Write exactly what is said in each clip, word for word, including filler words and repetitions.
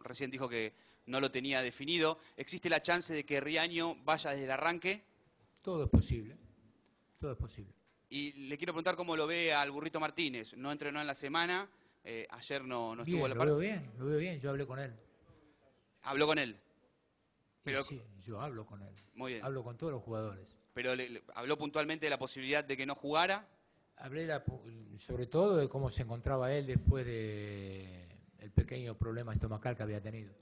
recién dijo que no lo tenía definido. ¿Existe la chance de que Riaño vaya desde el arranque? Todo es posible, todo es posible. Y le quiero preguntar cómo lo ve al Burrito Martínez. No entrenó en la semana, eh, ayer no, no estuvo a Bien, la lo par. veo bien, lo veo bien, yo hablé con él. Habló con él. Y Pero, sí, yo hablo con él, muy bien. hablo con todos los jugadores. Pero le, le- habló puntualmente de la posibilidad de que no jugara. Hablé la- sobre todo de cómo se encontraba él después de el pequeño problema estomacal que había tenido.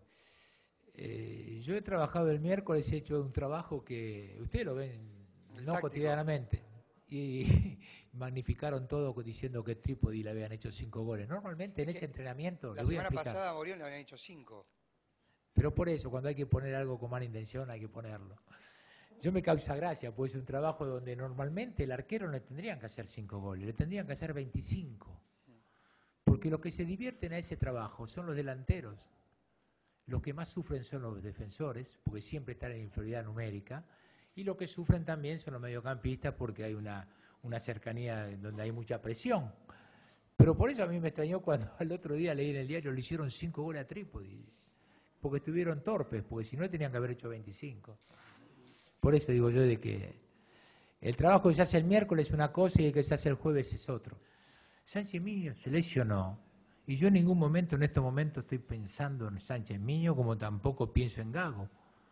Eh, yo he trabajado el miércoles, he hecho un trabajo que ustedes lo ven El no táctico. cotidianamente y magnificaron todo diciendo que Trípodi le habían hecho cinco goles. Normalmente en ese entrenamiento, La le voy a semana explicar, pasada a Morión le habían hecho cinco. pero por eso cuando hay que poner algo con mala intención hay que ponerlo. Yo me causa gracia, pues es un trabajo donde normalmente el arquero no le tendrían que hacer cinco goles, le tendrían que hacer veinticinco. Porque los que se divierten a ese trabajo son los delanteros. Los que más sufren son los defensores, porque siempre están en inferioridad numérica, y los que sufren también son los mediocampistas, porque hay una, una cercanía en donde hay mucha presión. Pero por eso a mí me extrañó cuando al otro día leí en el diario le hicieron cinco goles a Trípodi, porque estuvieron torpes, porque si no tenían que haber hecho veinticinco. Por eso digo yo de que el trabajo que se hace el miércoles es una cosa y el que se hace el jueves es otro. Sánchez Miño se lesionó y yo en ningún momento en estos momentos estoy pensando en Sánchez Miño, como tampoco pienso en Gago,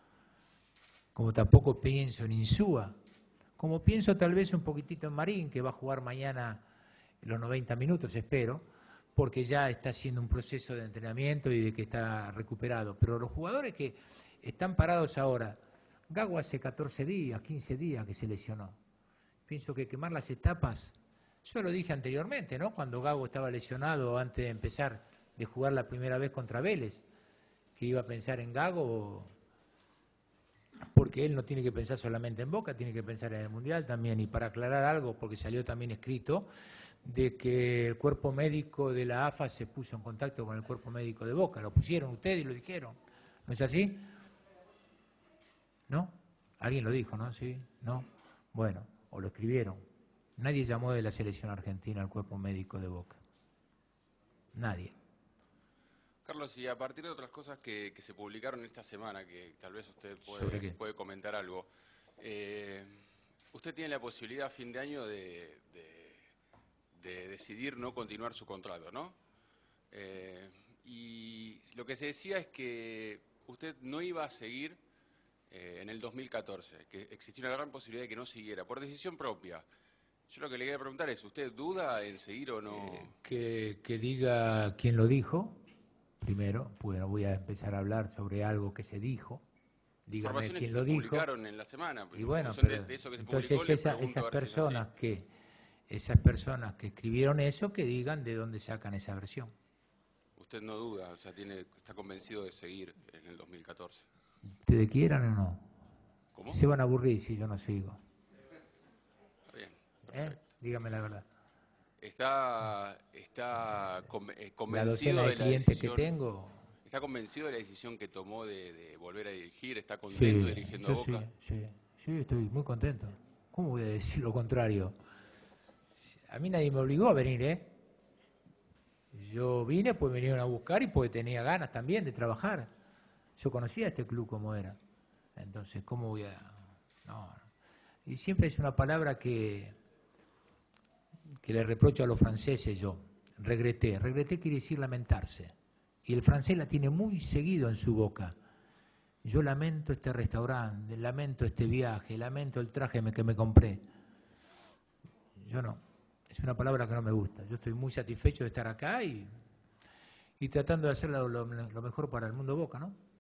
como tampoco pienso en Insúa, como pienso tal vez un poquitito en Marín, que va a jugar mañana los noventa minutos, espero, porque ya está haciendo un proceso de entrenamiento y de que está recuperado. Pero los jugadores que están parados ahora, Gago hace catorce días, quince días que se lesionó. Pienso que quemar las etapas, yo lo dije anteriormente, ¿no? Cuando Gago estaba lesionado antes de empezar de jugar la primera vez contra Vélez, que iba a pensar en Gago, porque él no tiene que pensar solamente en Boca, tiene que pensar en el Mundial también. Y para aclarar algo, porque salió también escrito, de que el cuerpo médico de la A F A se puso en contacto con el cuerpo médico de Boca. Lo pusieron ustedes y lo dijeron. ¿No es así? ¿No? Alguien lo dijo, ¿no? Sí, ¿no? Bueno, o lo escribieron. Nadie llamó de la selección argentina al cuerpo médico de Boca. Nadie. Carlos, y a partir de otras cosas que, que se publicaron esta semana, que tal vez usted ¿Sobre puede, qué? puede comentar algo, eh, usted tiene la posibilidad a fin de año de, de, de decidir no continuar su contrato, ¿no? Eh, y lo que se decía es que usted no iba a seguir eh, en el dos mil catorce, que existía una gran posibilidad de que no siguiera, por decisión propia. Yo lo que le quería preguntar es, ¿usted duda en seguir o no? Eh, que, que diga quién lo dijo, primero, pues no voy a empezar a hablar sobre algo que se dijo. Dígame Informaciones quién que lo se dijo. publicaron en la semana. Y bueno, en función pero de, de eso que se entonces publicó, le esa- pregunto esas a ver si es personas así. que esas personas que escribieron eso, que digan de dónde sacan esa versión. Usted no duda, o sea, tiene, está convencido de seguir en el dos mil catorce. ¿Ustedes quieran o no? ¿Cómo? Se van a aburrir si yo no sigo. Está bien, ¿Eh? perfecto. Dígame la verdad. Está, está conven- eh, La convencido docena de de la clientes decisión. que tengo. ¿Está convencido de la decisión que tomó de, de volver a dirigir? ¿Está Sí, contento dirigiendo a yo sí, Boca? sí, sí, estoy muy contento. ¿Cómo voy a decir lo contrario? A mí nadie me obligó a venir, ¿eh? Yo vine, pues me vinieron a buscar y pues tenía ganas también de trabajar. Yo conocía este club como era. Entonces, ¿cómo voy a...? No, no. Y siempre es una palabra que, que le reprocho a los franceses yo. Regreté. Regreté quiere decir lamentarse. Y el francés la tiene muy seguido en su boca. Yo lamento este restaurante, lamento este viaje, lamento el traje que me compré. Yo no. Es una palabra que no me gusta. Yo estoy muy satisfecho de estar acá y, y tratando de hacer lo, lo, lo mejor para el mundo Boca, ¿no?